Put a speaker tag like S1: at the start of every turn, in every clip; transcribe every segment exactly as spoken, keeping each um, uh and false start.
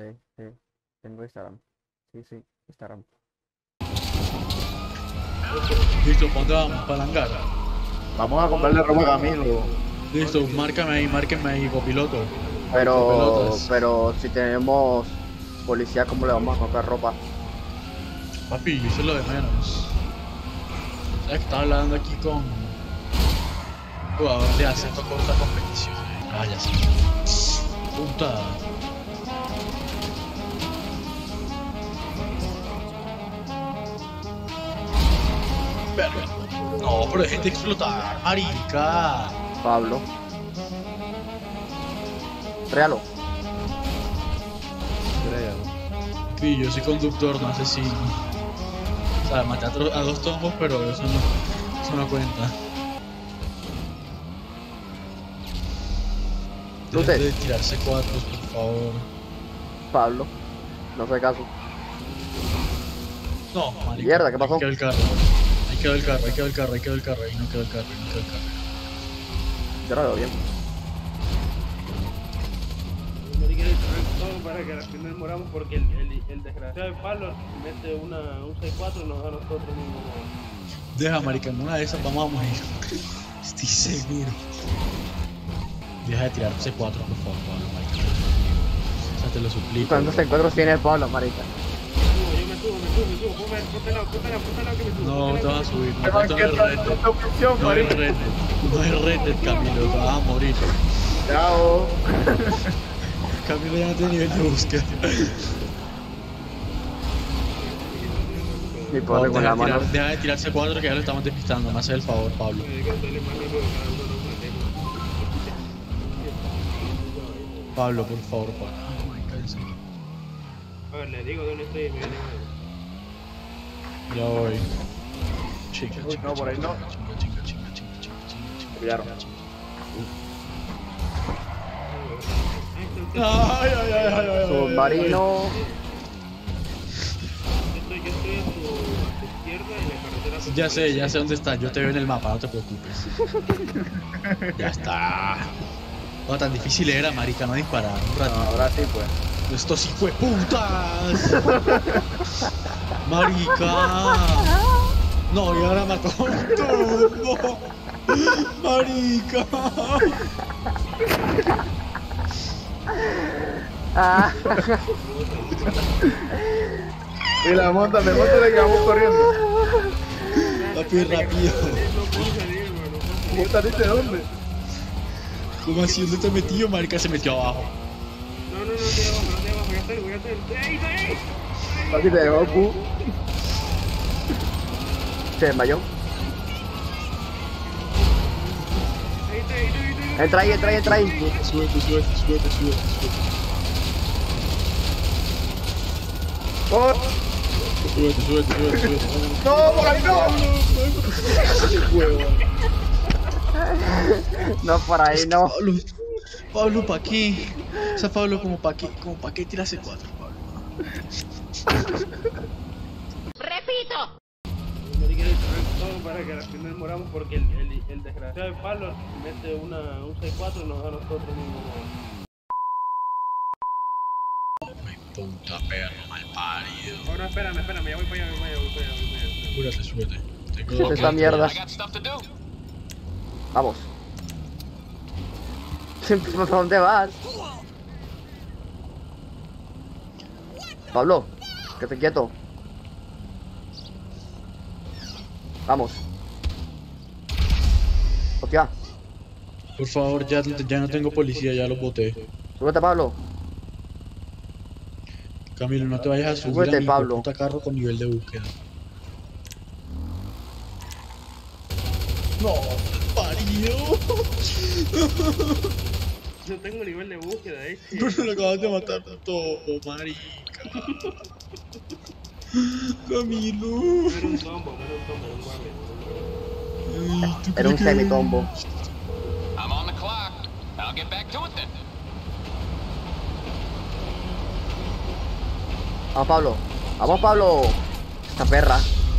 S1: Sí, sí. Tengo Instagram. Sí, sí, Instagram.
S2: Listo, ¿cuánto vamos? Para hangar.
S3: Vamos a comprarle ropa a Camilo.
S2: Listo, márcame ahí, márquenme ahí, copiloto.
S3: Pero,
S2: Copilotas.
S3: pero si tenemos policía, ¿cómo le vamos a comprar ropa?
S2: Papi, eso es lo de menos. ¿Sabes que estaba hablando aquí con un jugador de acento corta competición? Ah, ya sé. Puta. Verga. No, pero dejen de explotar, marica.
S3: Pablo. Tráelo.
S2: Sí, yo soy conductor, no asesino. O sea, maté a, tro- a dos tombos, pero eso no, eso no cuenta.
S3: Luces.
S2: Dejen de tirarse cuatros, por favor.
S3: Pablo. No sé caso.
S2: No, marica.
S3: Mierda, ¿qué pasó?
S2: Ahí quedó el carro. Ahí quedó el carro, ahí quedó el carro, ahí quedó el carro, ahí no quedó el carro, ahí no quedó el carro.
S3: Yo no veo bien.
S4: Todo para que al final moramos porque el, el, el desgraciado de Pablo mete una, un seis cuatro y nos da a nosotros mismos.
S2: Deja, marica, en una de esas vamos a morir. Estoy seguro. Deja de tirar C cuatro, por favor, Pablo, marica. O sea, te lo suplico.
S3: ¿Cuántos encuentros tiene el Pablo, marica?
S4: Yo me subo, me subo, me subo, ponme, ponte lado, ponte lado, ponte lado que me subo.
S2: No, te vas a subir, no,
S3: Pero
S2: esto no
S3: ¿qué
S2: es
S3: tal
S2: red.
S3: esta opción,
S2: No hay
S3: marica?
S2: red, no hay red, Camilo, te vas a morir.
S3: Chao.
S2: Camilo ya no tiene nivel de búsqueda.
S3: Y
S2: No,
S3: ponle con
S2: deja,
S3: la
S2: de
S3: mano.
S2: tirar, deja de tirar C cuatro que ya lo estamos despistando, me hace el favor, Pablo. Pablo, por favor, Pablo. Ay, marica, en serio.
S4: A ver, le digo dónde estoy y me viene a ver.
S2: Ya voy. Chica,
S3: Uy,
S2: chica,
S3: no, por ahí
S2: chica,
S3: no.
S2: chica, chica, chica, chica, chica, chica, chica,
S3: Pillaron.
S2: chica, chica. Ay, ay, ay, ay, ay,
S3: Submarino.
S4: Yo estoy, yo estoy a tu, a tu izquierda y la carretera.
S2: ay. Ya sé, ya sé dónde estás. Yo te veo en el mapa, no te preocupes. Ya está. No, tan difícil era, marica, no disparar un
S3: No,
S2: ratito.
S3: ahora sí, pues.
S2: Estos hijueputas. Marica. No, y ahora mató a un turbo. Marica.
S3: Ah. Y la monta, me monta de que vamos corriendo.
S2: Papi, rápido.
S4: No puedo salir, hermano.
S3: ¿Cómo saliste de dónde?
S2: ¿Cómo así? ¿Dónde te metió, marica? Se metió abajo.
S4: No, no, no, estoy abajo, no estoy abajo, ya estoy, ya estoy. ¡Ey, ey!
S3: Papi, te dejó Q. Se desmayó.
S4: Ahí estoy, ahí estoy, ahí estoy.
S3: Entra ahí, entra ahí, entra ahí.
S2: Súbete, súbete, súbete, súbete, súbete, súbete.
S3: ¡Oh!
S2: Súbete, súbete, súbete, súbete.
S3: ¡No, por ahí no!
S2: Qué huevo.
S3: No, por ahí no.
S2: Pablo, Pablo, ¿pa' qué? O sea, Pablo, como pa' qué, como pa' qué tiras C cuatro, Pablo.
S5: ¡Repito!
S4: No le quiero disparar todo para que al final moramos porque el, el, el desgraciado de Pablo mete una, un seis cuatro y nos da a nosotros mismos.
S2: Ay, puta perro, mal parido.
S4: Ahora espérame, espérame, ya voy para allá, voy para allá, voy para allá, voy para allá.
S2: Súbete, súbete. Tengo
S3: ¿Qué es esta mierda? Vamos. ¿Para dónde vas? Pablo, quédate quieto. Vamos. Hostia,
S2: Por favor, ya, ya no tengo policía, ya los boté.
S3: súbete, Pablo.
S2: Camilo, no te vayas a subir
S3: Súbete,
S2: a mi
S3: Pablo.
S2: puta carro con nivel de búsqueda. No, parido.
S4: No tengo nivel de búsqueda, eh.
S2: Pero lo acabas de matar todo, marica. Camilo.
S4: No era un tombo, no era un tombo, era un guardia.
S2: Ay, ¿tú
S3: Era un
S2: crees que-
S3: semitombo.
S6: I'm on the clock. I'll get back to it then.
S3: Vamos, Pablo. Vamos, Pablo. Esta perra.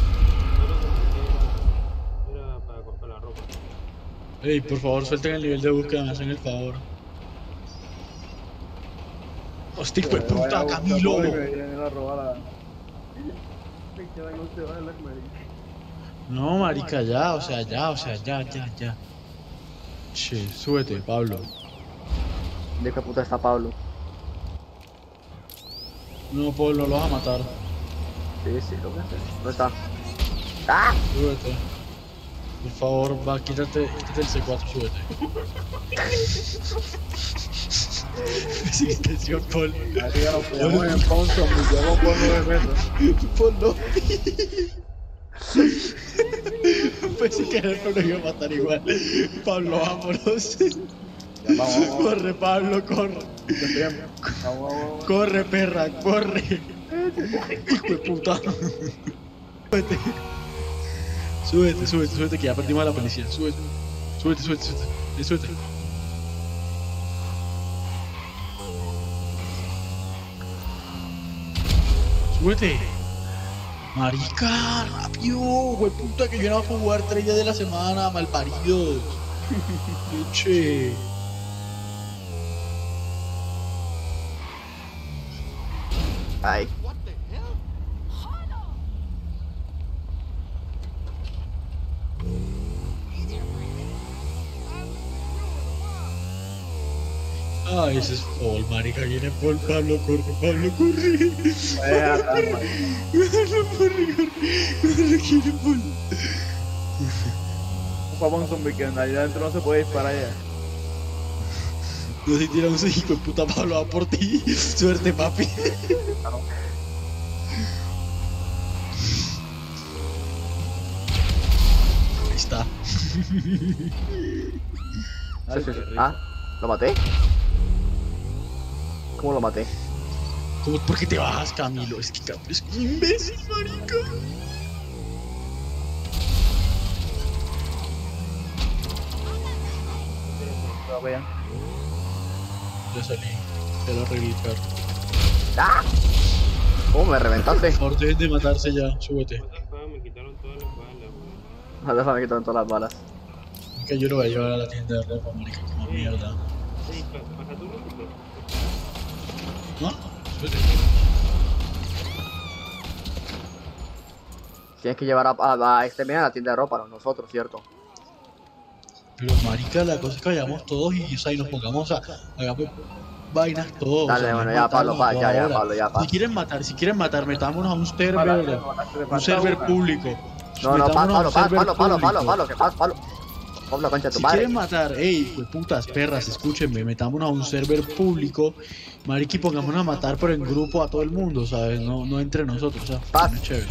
S4: Era para comprar la ropa.
S2: Ey, por favor, suelten el nivel de búsqueda, me hacen el favor. Hostia, hijo de puta, Camilo. No, marica, ya, o sea, ya, o sea, ya, ya, ya. Che, súbete, Pablo.
S3: ¿De qué puta está Pablo?
S2: No, Pablo, lo vas a matar.
S3: Sí, sí, lo que hace. ¿Dónde está? ¡Ah!
S2: Súbete. Por favor, va, quítate, quítate el C cuatro, súbete. Felicitación, Paul.
S7: Aquí ya nos pillamos en Ponzo, me llevo por nueve metros.
S2: Polo. Pues si querer no lo iba a matar igual. Pablo, vámonos.
S7: Ya, vamos, vamos.
S2: Corre, Pablo, corre.
S7: Vamos, vamos, vamos.
S2: Corre, perra, corre. Hijo de puta. Súbete. Súbete, súbete, súbete, que ya perdimos a la policía. Súbete. Súbete, súbete, súbete. Eh, súbete. Súbete. Marica, rápido, güey puta, que yo no voy a jugar tres días de la semana, malparidos. Leche.
S3: Ay.
S2: Ah, ese es Paul, marica, viene Paul, Pablo, corre, Pablo, corre.
S7: Vaya, calma.
S2: Pablo, corre, corre, corre, quiere Paul.
S7: Vamos a un zombie que en realidad adentro no se puede disparar ya.
S2: No se tira un hijo de puta, Pablo va por ti. Suerte, papi. Ahí está.
S3: Sí, sí, sí. Ah, ¿lo maté? ¿Cómo lo maté?
S2: ¿Cómo, ¿Por qué te bajas, Camilo? Es que Camilo es un imbécil, marica.
S7: Pero vean.
S2: Ya salí. Ya lo arreglé, perro.
S3: ¡Ah! ¿Cómo me reventaste?
S2: Por favor, dejen de matarse ya. Súbete.
S4: Ah, me quitaron todas las balas, weón.
S3: Ahora me quitaron todas las balas.
S2: Es que yo lo voy a llevar a la tienda de ropa, marica, como mierda.
S4: Sí, pa- baja tu número.
S2: ¿No? Súbete.
S3: Tienes que llevar a, a, a este men a la tienda de ropa, no nosotros, ¿cierto?
S2: Pero marica, la cosa es que vayamos todos y, o sea, y nos pongamos a hagamos vainas todos.
S3: Dale,
S2: o sea,
S3: bueno,
S2: no
S3: ya,
S2: matarnos
S3: Pablo, pa, ya, ya,
S2: ahora.
S3: Pablo, ya, pa.
S2: Si quieren matar, si quieren matar, metámonos a un server,
S7: Para,
S2: un
S7: para,
S2: server
S7: una.
S2: público.
S3: No, no, pa,
S2: Metámonos a
S3: Pablo,
S2: un
S3: pa,
S2: server
S3: Pablo, Pablo, Pablo,
S2: público.
S3: Pablo, ¿qué pasa, Pablo? Pablo, concha de tu
S2: Si
S3: madre.
S2: quieren matar, ey, pues putas perras, escúchenme, metámonos a un server público, marica, y pongámonos a matar por en grupo a todo el mundo, ¿sabes? No, no entre nosotros, o sea,
S3: Paz.
S2: no es chévere.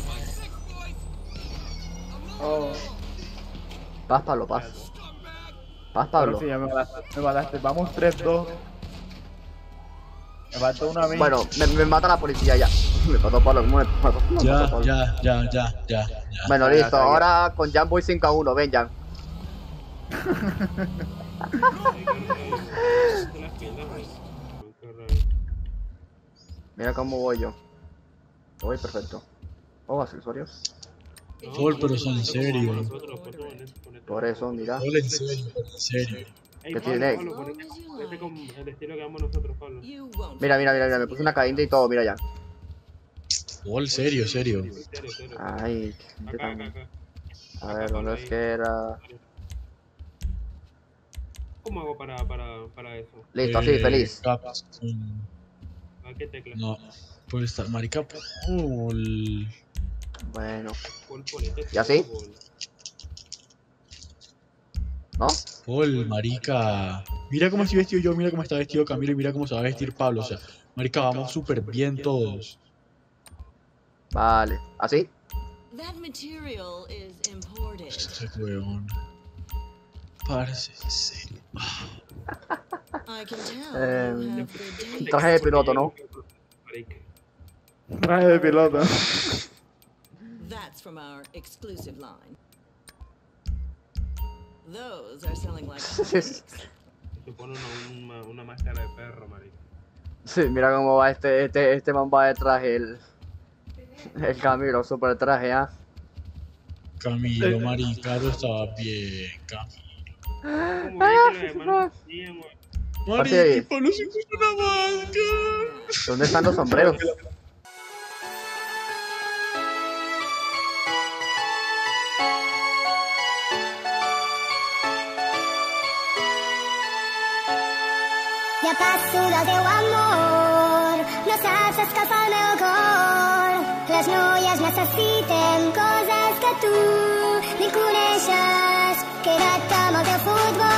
S7: Oh,
S3: Paz, Pablo, paz. Paz,
S7: pero
S3: Pablo.
S7: sí, ya me mataste, me mataste. Vamos tres dos. Me falta una a mí.
S3: Bueno, me, me mata la policía ya. Me mató Pablo, ¿cómo me mató? Me mató
S2: Ya,
S3: Pablo.
S2: ya, ya, ya, ya, ya.
S3: Bueno,
S7: Ya,
S3: listo,
S7: ya, ya.
S3: ahora con Jan voy cinco a uno, ven Jan. Mira cómo voy yo. Voy perfecto. Oh, accesorios.
S2: Paul, pero son en serio.
S3: Por eso, mira.
S2: Paul, en serio, en serio.
S4: Ey,
S3: ¿Qué
S4: Pablo,
S3: tiene?
S4: Pablo, ponete, ponete con el estilo que damos nosotros, Pablo.
S3: Mira, mira, mira, mira, me puse una cadena y todo, mira ya.
S2: Paul, serio, serio.
S4: Serio, serio.
S3: Ay, qué gente
S4: Acá, acá,
S3: tan...
S4: acá.
S3: A ver, ¿dónde es que era?
S4: ¿Cómo hago para, para, para eso?
S3: Listo, así,
S2: Eh,
S3: feliz.
S2: capas, con-
S4: ¿A qué tecla?
S2: No, puede estar, marica, Paul.
S3: Bueno,
S4: Pon- ponete
S3: ¿Y así?
S4: fútbol.
S3: ¿no?
S2: Paul, marica. Mira cómo estoy vestido yo, mira cómo está vestido Camilo y mira cómo se va a vestir Pablo. O sea, marica, vamos súper bien todos.
S3: Vale, ¿así?
S5: That material is imported.
S2: Este weón. Parece en serio.
S5: I can tell
S3: Um,
S5: you have good taste.
S3: Traje de piloto, ¿no?
S4: Marica.
S7: Traje de piloto.
S5: That's from our exclusive line. Those are selling like
S3: Sí,
S4: Se pone una, una, una máscara de perro, marica.
S3: sí, mira cómo va este, este, este man va de traje, el... El Camilo, super traje, ¿ah?
S2: Camilo, marica, lo estaba bien, Camilo.
S4: Como vi que los hermanos decían, güey.
S2: Mari,
S3: Parce.
S2: el Pablo se puso una máscara.
S3: ¿Dónde están los sombreros?
S8: Ja passo del teu amor, no saps escalfar el meu cor. Les noies necessiten coses que tu ni coneixes. Queda't amb el teu futbol.